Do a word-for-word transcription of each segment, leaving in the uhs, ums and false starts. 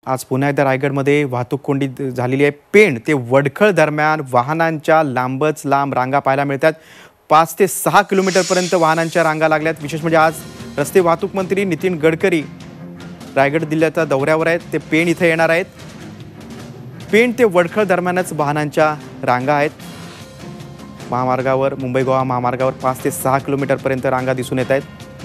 आज पुन्हा एकदा रायगडमध्ये वाहतूक कोंडी झालेली आहे। पेण ते वडखळ दरम्यान वाहनांच्या लांबच लांब रांगा पाहायला मिळतात। पाच ते सहा किलोमीटरपर्यंत वाहनांच्या रांगा लागल्यात। विशेष म्हणजे आज रस्ते वाहतूक मंत्री नितीन गडकरी रायगड जिल्ह्याच्या दौऱ्यावर आहेत। ते पेण इथे येणार आहेत। पेण ते वडखळ दरम्यानच वाहनांच्या रांगा आहेत। महामार्गावर मुंबई गोवा महामार्गावर पाच ते सहा किलोमीटरपर्यंत रांगा दिसून येत आहेत।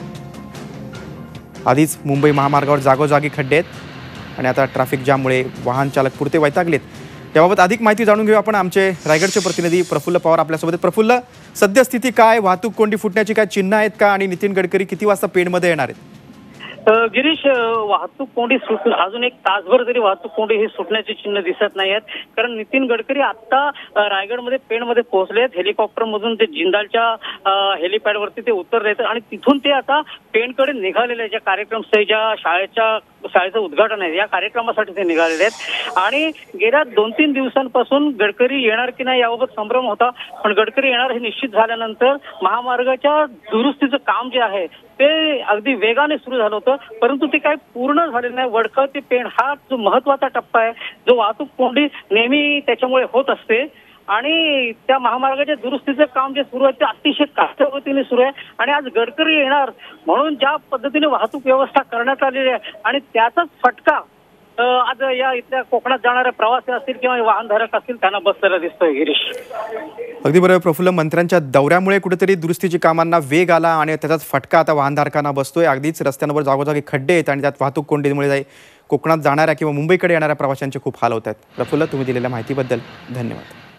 आधीच मुंबई महामार्गावर जागोजागी खड्डे आहेत आणि आता ट्रॅफिक जाममुळे वाहन चालक पुरते वैतागलेत। याबाबत अधिक माहिती जाणून घेऊ आपण। आमचे रायगडचे प्रतिनिधी प्रफुल्ल पवार आपल्यासोबत। प्रफुल्ल, सद्यस्थिती काय? वाहतूक कोंडी फुटण्याची काय चिन्ह आहेत का? आणि नितीन गडकरी किती वाजता पेणमध्ये येणार आहेत? गिरीश, वाहतूक कोंडी सुट अजून एक तासभर तरी वाहतूक कोंडी ही सुटण्याची चिन्ह दिसत नाही आहेत। कारण नितीन गडकरी आता रायगडमध्ये पेणमध्ये पोहोचले आहेत। हेलिकॉप्टर मधून ते जिंदालच्या हेलिपॅडवरती ते उतरले आणि तिथून ते आता पेणकडे निघालेले, ज्या कार्यक्रमस्थळी ज्या शाळेच्या शाळेचं उद्घाटन आहे या कार्यक्रमासाठी ते निघालेले आहेत। आणि गेल्या दोन तीन दिवसांपासून गडकरी येणार की नाही याबाबत संभ्रम होता, पण गडकरी येणार हे निश्चित झाल्यानंतर महामार्गाच्या दुरुस्तीचं काम जे आहे ते अगदी वेगाने सुरू झालं होतं, परंतु ते काही पूर्ण झालेलं नाही। वडखळ ते पेण हा जो महत्वाचा टप्पा आहे, जो वाहतूक कोंडी नेहमी त्याच्यामुळे होत असते आणि त्या महामार्गाच्या दुरुस्तीचं काम जे सुरू आहे ते अतिशय काटेकोरपणे सुरू आहे। आणि आज गडकरी येणार म्हणून ज्या पद्धतीने वाहतूक व्यवस्था करण्यात आलेली आहे आणि त्याचाच फटका आज या इथल्या कोकणात जाणारे प्रवासी असतील किंवा वाहनधारक असतील त्यांना बसलेला दिसतोय। गिरीश, अगदी बरोबर प्रफुल्ल, मंत्र्यांच्या दौऱ्यामुळे कुठेतरी दुरुस्तीच्या कामांना वेग आला आणि त्याचाच फटका आता वाहनधारकांना बसतोय। अगदीच रस्त्यांवर जागोजागी खड्डे आहेत आणि त्यात वाहतूक कोंडीमुळे कोकणात जाणाऱ्या किंवा मुंबईकडे येणाऱ्या प्रवाशांचे खूप हाल होत आहेत। प्रफुल्ल, तुम्ही दिलेल्या माहितीबद्दल धन्यवाद।